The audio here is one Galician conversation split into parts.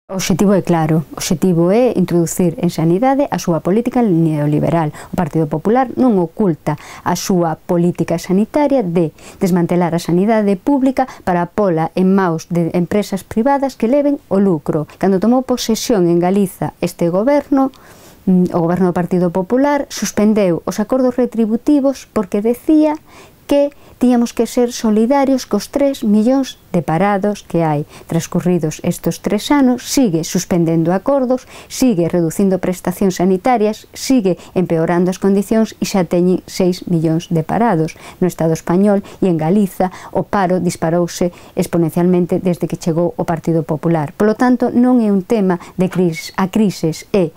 O obxectivo é claro, o obxectivo é introducir en sanidade a súa política neoliberal. O Partido Popular non oculta a súa política sanitaria de desmantelar a sanidade pública para pola en maus de empresas privadas que leven o lucro. Cando tomou posesión en Galiza este goberno, o goberno do Partido Popular suspendeu os acordos retributivos porque decía que tiñamos que ser solidarios cos 3 millóns de parados que hai. Transcurridos estes 3 anos, sigue suspendendo acordos, sigue reducindo prestacións sanitarias, sigue empeorando as condicións e xa teñen 6 millóns de parados. No Estado español e en Galiza o paro disparouse exponencialmente desde que chegou o Partido Popular. Polo tanto, non é un tema de crisis, a crisis é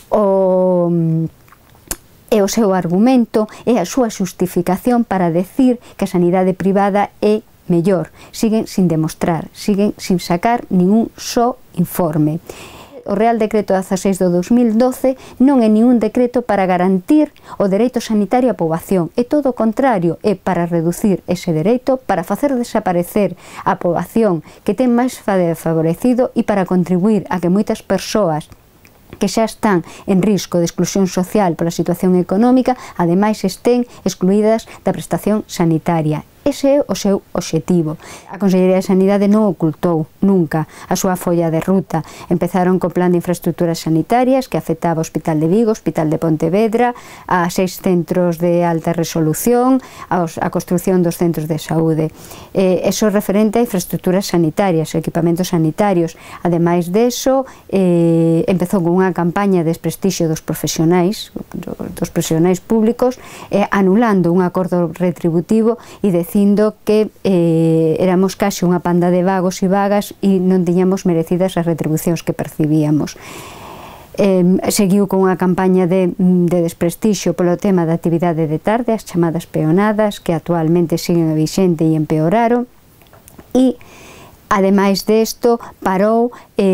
o seu argumento, é a súa xustificación para decir que a sanidade privada é mellor. Siguen sin demostrar, siguen sin sacar ningún só informe. O Real Decreto 16 do 2012 non é ningún decreto para garantir o dereito sanitario á poboación, é todo o contrario, é para reducir ese dereito, para facer desaparecer a poboación que ten máis favorecido e para contribuir a que moitas persoas que xa están en risco de exclusión social pola situación económica, ademais estén excluídas da prestación sanitaria. Ese é o seu obxectivo. A Consellería de Sanidade non ocultou nunca a súa folla de ruta. Empezaron co plan de infraestructuras sanitarias que afectaba o Hospital de Vigo, o Hospital de Pontevedra, a 6 centros de alta resolución, a construción dos centros de saúde. Eso referente a infraestructuras sanitarias, equipamentos sanitarios. Ademais deso, empezou con unha campaña de desprestixio dos profesionais públicos, anulando un acordo retributivo e dicindo que éramos case unha panda de vagos e vagas e non tiñamos merecidas as retribucións que percibíamos. Seguiu con unha campaña de desprestixio polo tema da actividade de tarde, as chamadas peonadas, que actualmente siguen vixente e empeoraron, e ademais desto parou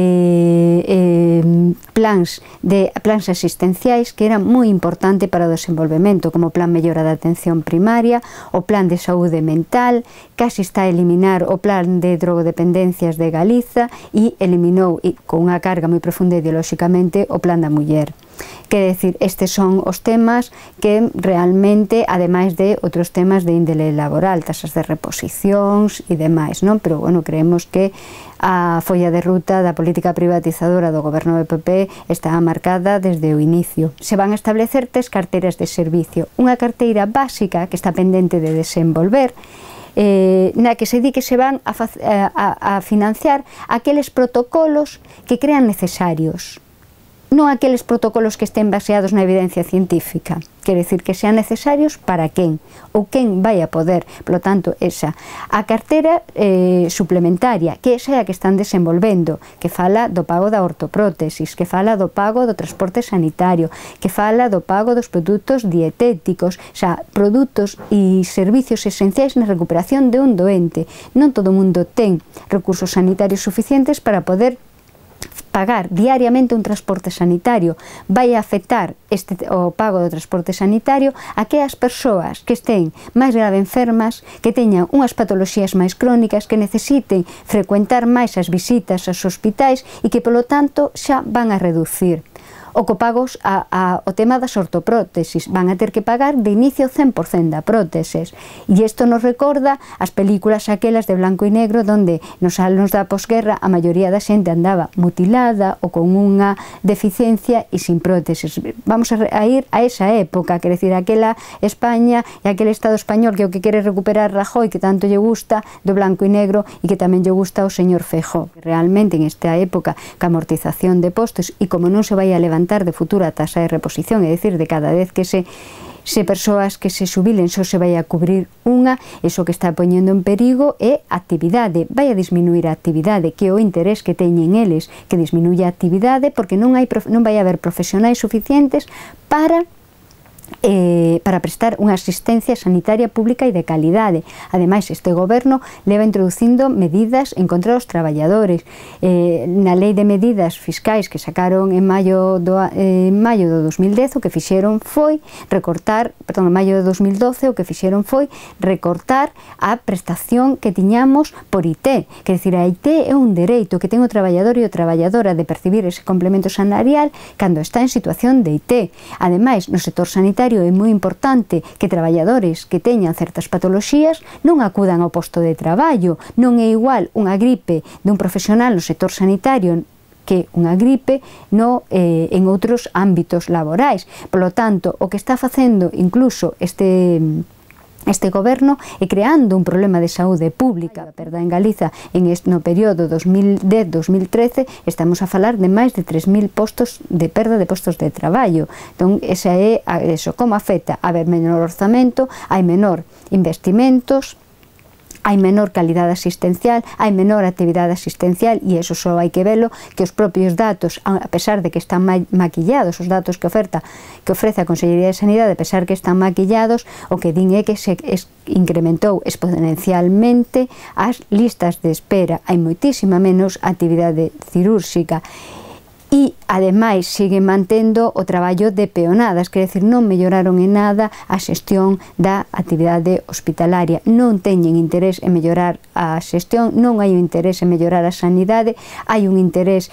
plans asistenciais que eran moi importante para o desenvolvemento, como o Plan Mellora da Atención Primaria, o Plan de Saúde Mental, casi está a eliminar o Plan de Drogodependencias de Galiza e eliminou, con unha carga moi profunda ideolóxicamente, o Plan da Muller. Quer decir, estes son os temas que realmente, ademais de outros temas de índole laboral, tasas de reposicións e demais, non? Pero, bueno, creemos que a folla de ruta da política privatizadora do goberno do PP está marcada desde o inicio. Se van a establecer 3 carteiras de servicio. Unha carteira básica que está pendente de desenvolver, na que se di que se van a financiar aqueles protocolos que crean necesarios, non aqueles protocolos que estén baseados na evidencia científica, quer decir que sean necesarios para quen, ou quen vai a poder. Por lo tanto, esa. A cartera suplementaria, que esa é a que están desenvolvendo, que fala do pago da ortoprótesis, que fala do pago do transporte sanitario, que fala do pago dos produtos dietéticos, xa, produtos e servicios esenciais na recuperación de un doente. Non todo o mundo ten recursos sanitarios suficientes para poder pagar diariamente un transporte sanitario. Vai a afectar o pago do transporte sanitario a que as persoas que estén máis grave enfermas, que teñan unhas patoloxías máis crónicas, que necesiten frecuentar máis as visitas aos hospitais e que, polo tanto, xa van a reducir o copagos o tema das ortoprótesis. Van a ter que pagar de inicio 100% da próteses. E isto nos recorda as películas aquelas de blanco e negro donde nos anos da posguerra a maioría da xente andaba mutilada ou con unha deficiencia e sin próteses. Vamos a ir a esa época, quer decir, aquela España e aquele Estado español que o que quere recuperar Rajoy, que tanto lle gusta, do blanco e negro, e que tamén lle gusta ao señor Feijóo. Realmente en esta época, ca amortización de postos, e como non se vai a levantar de futura tasa de reposición, é dicir, de cada vez que se persoas que se xubilen só se vai a cubrir unha, iso que está poñendo en perigo é a actividade. Vai a disminuir a actividade, que é o interés que teñen eles, que disminuya a actividade, porque non vai haber profesionais suficientes para para prestar unha asistencia sanitaria pública e de calidade. Ademais, este goberno leva introducindo medidas en contra dos traballadores. Na lei de medidas fiscais que sacaron en maio do 2010, o que fixeron foi recortar, perdón, en maio de 2012, o que fixeron foi recortar a prestación que tiñamos por IT. Quer dicir, a IT é un dereito que ten o traballador e a traballadora de percibir ese complemento salarial cando está en situación de IT. Ademais, no sector sanitario é moi importante que traballadores que teñan certas patoloxías non acudan ao posto de traballo. Non é igual unha gripe dun profesional no sector sanitario que unha gripe en outros ámbitos laborais. Por lo tanto, o que está facendo incluso este goberno é creando un problema de saúde pública. En Galiza, no período 2010-2013, estamos a falar de máis de 3.000 postos de perda de postos de traballo. Entón, como afecta? A haber menor orzamento, hai menor investimentos, hai menor calidade asistencial, hai menor actividade asistencial, e iso só hai que velo, que os propios datos, a pesar de que están maquillados, os datos que ofrece a Consellería de Sanidade, a pesar que están maquillados, o que din é que se incrementou exponencialmente as listas de espera, hai moitísima menos actividade cirúrxica. E, ademais, sigue mantendo o traballo de peonadas, quer dizer, non melloraron en nada a xestión da actividade hospitalaria. Non teñen interés en mellorar a xestión, non hai un interés en mellorar a sanidade, hai un interés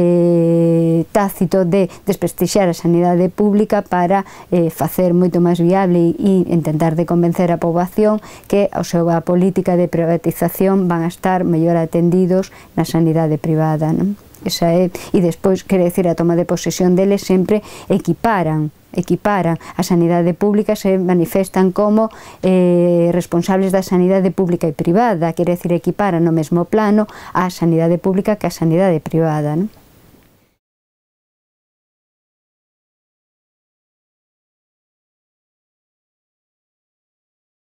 tácito de desprestixiar a sanidade pública para facer moito máis viable e intentar de convencer a poboación que a súa política de privatización van a estar mellor atendidos na sanidade privada, non? E despois, quere decir, a toma de posesión deles sempre equiparan a sanidade pública, se manifestan como responsables da sanidade pública e privada, quere decir, equiparan no mesmo plano a sanidade pública que a sanidade privada, non?